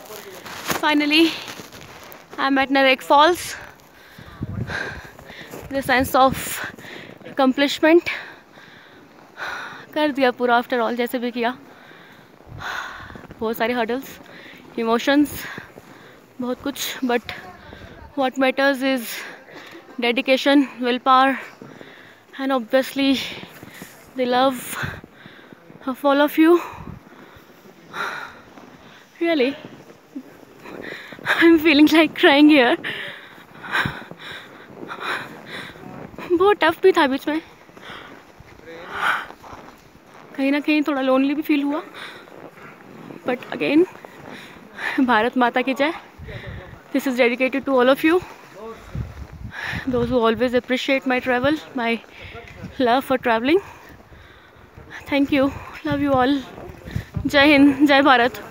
Finally, I'm at Narek Falls. The sense of accomplishment. कर दिया पूरा आफ्टर ऑल, जैसे भी किया. बहुत सारे हर्डल्स, इमोशंस, बहुत कुछ, but what matters is dedication, willpower, and obviously the love of all of you. Really, I'm feeling like crying here. बहुत टफ भी था बीच में, कहीं ना कहीं थोड़ा लोनली भी फील हुआ, बट अगेन भारत माता की जय. This is dedicated to all of you, those who always appreciate my travel, my love for traveling. Thank you, love you all. Jai Hind, Jai Bharat.